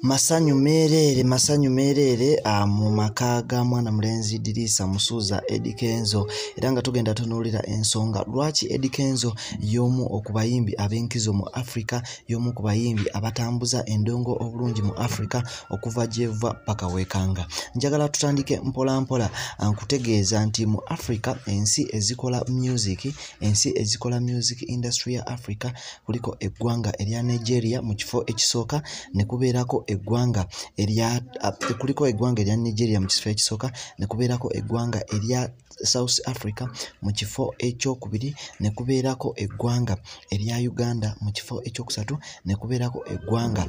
Masanyu merere mu maka ga mwana mulenzi Dirisa Musuuza Eddy Kenzo era nga tugenda tunuulira ensonga lwaki Eddy Kenzo y'omu okubayimbi ab'enkizo mu Africa, y'omu ku bayimbi abatambuza endongo obulungi mu Africa okuva gyeva paka wekanga. Njagala tutandike mpola mpola nkutegeeza nti mu Africa ensi ezikola music industry ya Africa kuliko eggwanga erya Nigeria mu kifo ekisooka ne kubeerako eggwanga erya Nigeria mu kifo ekisooka ne kubeerako eggwanga erya South Africa mu kifo ekyokubiri ne kubeerako eggwanga erya Uganda mu kifo ekyokusatu ne kubeerako eggwanga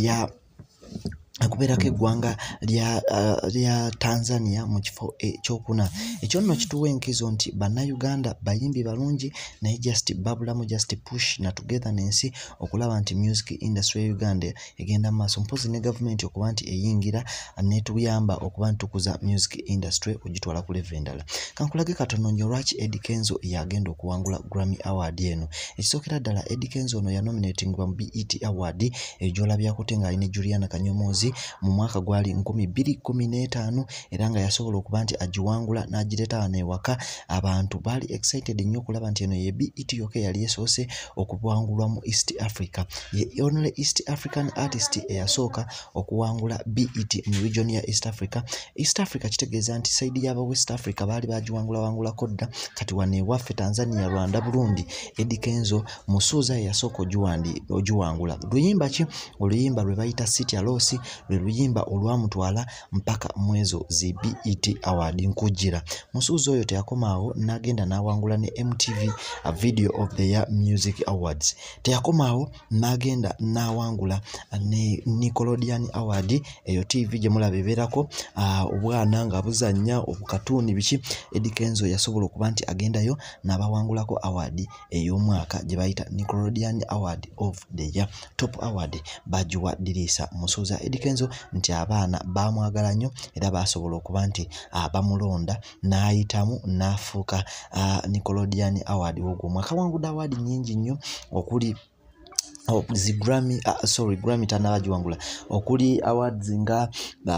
lya Tanzania mu kifo ekyokuna. Ekyo nno kituwa enkizo nti bannayuganda bayimbi balungi naye just babulamu just push na together nensi okulaba nti music industry ya Uganda egenda maaso mpozi ne government okuba nti eyingira netuyamba okuba ntukuza music industry ogitwala ku level endala. Kankulage katono nnyo lwaki Eddy Kenzo yagenda okuwangula Grammy Award eno. Ekisookera ddala Eddy Kenzo ono yanominatingwa mu BET Award egyolabyako tenga alina Juliana Kanyomozi mu mwaka gwali 2015 era nga yasobola okuba nti agiwangula n'agireeta wano ewaka. Abantu baali excited nnyo okulaba nti eno ye BET yokka yali esoose okuwangulwa mu East Africa. Ye only East African artist eyasooka okuwangula BET mu region ya East Africa. East Africa kitegeeza nti side y'aba West Africa baali bagiwangulako dda, kati wano ewaffe Tanzania, Rwanda, Burundi Eddy Kenzo Musuuza yasooka ogiwangula. Luyimba ki? Oluyimba lwe bayita City Alosi, lwe luyimba olwamutwala mpaka mwezo zi BET Award nkujira. Musuuza oyo teyakomaawo n'agenda n'awangula ne MTV Video of the Year Music Awards. Teyakomaawo n'agenda n'awangula ne Nickelodeon Award, eyo TV gye mulaba ebeerako obwana nga buzannya obukatuuni biki. Eddy Kenzo yasobola okuba nti agendayo n'abawangulako award ey'omwaka gye bayita Nickelodeon Award of the Year. Top Award bagiwa Dirisa Musuuza. Eddy Kenzo nti abaana baamwagala nnyo era baasobola okuba nti bamulonda n'ayitamu n'afuuka Nickelodeon Award w'ogwo mwaka. Wangudde award nnyingi nnyo okuli Grammy tanabagiwangula okuli awards nga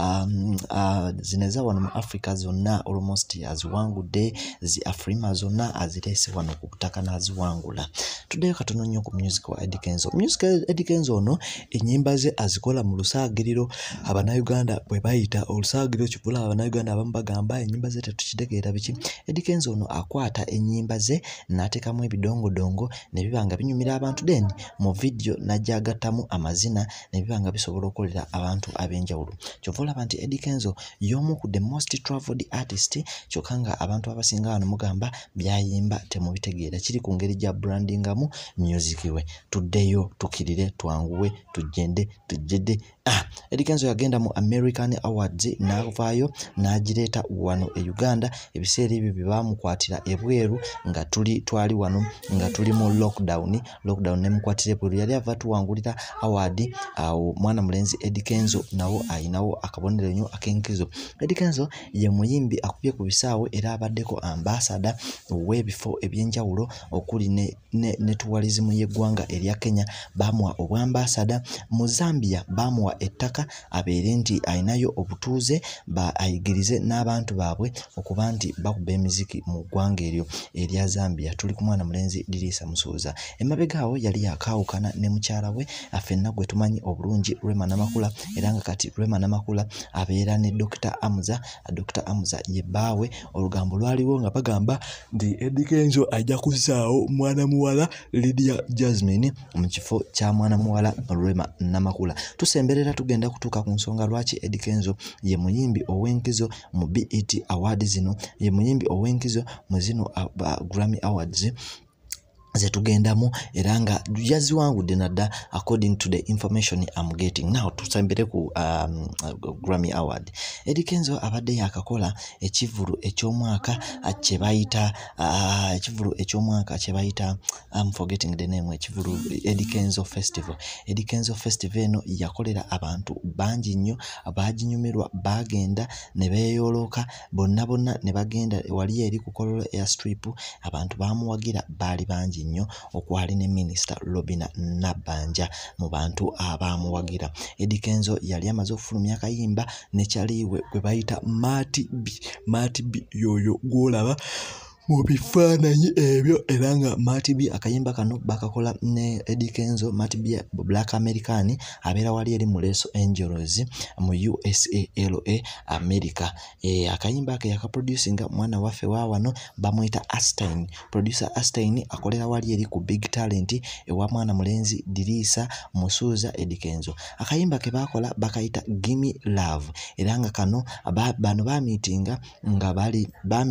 zineza wano mu Africa zonna almost aziwangudde, zi Afrima zonna azireese wano ku butaka n'aziwangula. Tuddeyo katono nnyo ku music wa Eddy Kenzo. Music Eddy Kenzo ono ennyimba ze azikola mu lusaagiriro Abannayuganda bwe bayita olusaagiriro kivula. Abannayuganda abamu bagamba ennyimba ze tetukitegeera biki. Eddy Kenzo ono akwata ennyimba ze n'ateekamu ebidongodongo ne biba nga binyumira abantu, then mu video najjagattamu amazina ne biba nga bisobola okukolera abantu ab'enjawulo. Kyova olaba nti Eddy Kenzo y'omu ku the most traveled artist, kyokka nga abantu abasinga wano mugamba byayimba temubitegeera. Kiri ku ngeri gya brandingamu music we. Tuddeyo tukirire twanguwe tujjede. Eddy Kenzo yagenda mu American Awards n'avaayo n'agireeta wano e Uganda. Ebiseera ebyo bye baamukwatira ebweru nga twali wano nga tuli mu lockdown nemukwatira ebweru. Yali ava tuwangulira award awo mwana mulenzi Eddy Kenzo nawo ayinawo akabonero nnyo ak'enkizo. Eddy Kenzo ye muyimbi akubye ku bisaawe era abaddeko ambassador w'ebifo eby'enjawulo okuli ne tourism y'eggwanga erya Kenya bamuwa obwambassador. Mu Zambia bamuwa ettaka abeere nti ayinayo obutuuze ayigirize n'abantu baabwe okuba nti bakuba emiziki mu ggwanga eryo erya Zambia. Tuli ku mwana mulenzi Dirisa Musuuza. Emabegaawo yali yakaawukana ne mukyala we affenna gwe tumanyi obulungi Rema Namakula era nga kati Rema Namakula abeera ne Dr. Amza. Dr. Amza ye bbaawe. Olugambo lwaliwo nga bagamba nti Eddy Kenzo ajja kuzzaawo mwana muwala Lydia Jasmine mu kifo kya mwana muwala Rema Namakula. Tusemberera tugenda kutuuka ku nsonga lwaki Eddy Kenzo ye muyimbi ow'enkizo mu BET Awards zino, ye muyimbi ow'enkizo mu zino Grammy Awards zetugendamu era nga yaziwangudde nadda according to the information I'm getting. Now tusembere ku Grammy Award. Eddy Kenzo abadde yakakola ekivulu eky'omwaka kye bayita I'm forgetting the name, ekivulu Eddy Kenzo Festival. Eddy Kenzo Festival eno yakolera abantu bangi nnyo abaginyumirwa, bagenda ne beeyolooka bonna ne bagenda wali eri ku Kololo Airstrip. Abantu bamuwagira baali bangi bulungi nnyo okwali ne Minisita Robinah Nabbanja mu bantu abaamuwagira. Eddy Kenzo yali amaze okufulumya akayimba ne kyaliwe gwe bayita Mati B yoyo gwolaba mu bifaananyi ebyo era nga Mati B akayimba kano bakakola ne Eddy Kenzo. Mati B Black American abeera wali eri mu Los Angeles mu USA LA America. Akayimba ke yakaproducinga mwana waffe wa wano bamuyita Astain. Producer Astain akolera wali eri ku Big Talent ewa mwana mulenzi Dirisa Musuuza Eddy Kenzo. Akayimba ke bakola bakayita Gimme Love era nga kano bano bamitinga nga bali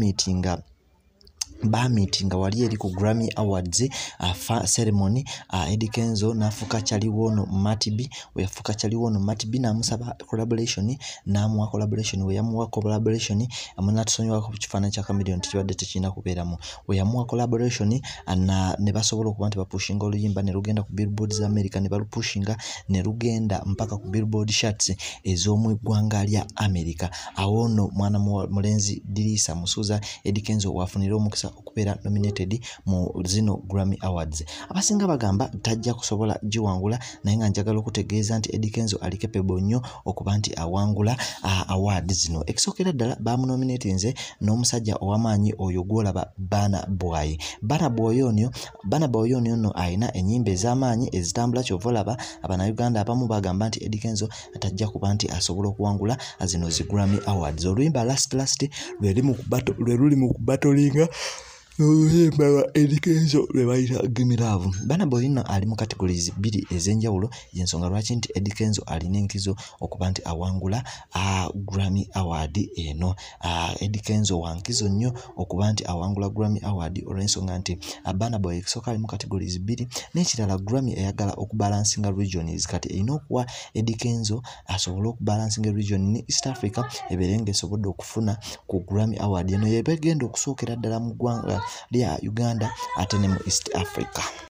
bamitinga wali eri ku Grammy Awards ceremony. Eddy Kenzo nafuka chaliwono Mati B we yafuka chaliwono Mati B namusaba collaboration namuwa collaboration we yamuwa collaboration amuna tusonyiwa ku kifaananyi kya Chameleone tikibadde tekina kubeeramu we yamuwa collaboration ne basobola okuba nti bapushinga oluyimba ne lugenda ku Billboard za America ne balupushinga ne lugenda mpaka ku Billboard charts ez'omu ggwanga lya America. Awono mwana mulenzi Dirisa Musuuza Eddy Kenzo wafunira omukisa okubeera nominated mu zino Grammy Awards. Abasinga bagamba tajja kusobola giwangula naye nga njagala okutegeeza nti Eddy Kenzo ali capable nnyo okuba nti awangula awards zino. Ekisookera ddala bamunominatinze n'omusajja ow'amaanyi oyo gwolaba Burnaboy. Burnaboy ono ayina ennyimba ez'amaanyi ezitambula kyova olaba Uganda abamu bagamba nti Eddy Kenzo tajja kuba nti asobola okuwangula zino zi Grammy Awards. Oluyimba last lwe luli mu kubatolinga oluyimba lwa Eddy Kenzo lwe bayita Gimme Love. Burnaboy ino ali mu categories 2 ez'enjawulo y'ensonga lwaki nti Eddy Kenzo alina enkizo okuba nti awangula Grammy Award eno. Eddy Kenzo wa nkizo nnyo okuba nti awangula Grammy Award olw'ensonga nti Burnaboy ekisooka ali mu categories 2 n'ekirala Grammy eyagala okubalansinga regions kati erina okuwa Eddy Kenzo asobole okubalansinga region ne East Africa ebeere ng'esobodde okufuna ku Grammy Award eno yebegenda okusookera ddala mu ggwanga lya Uganda ate ne mu East Africa.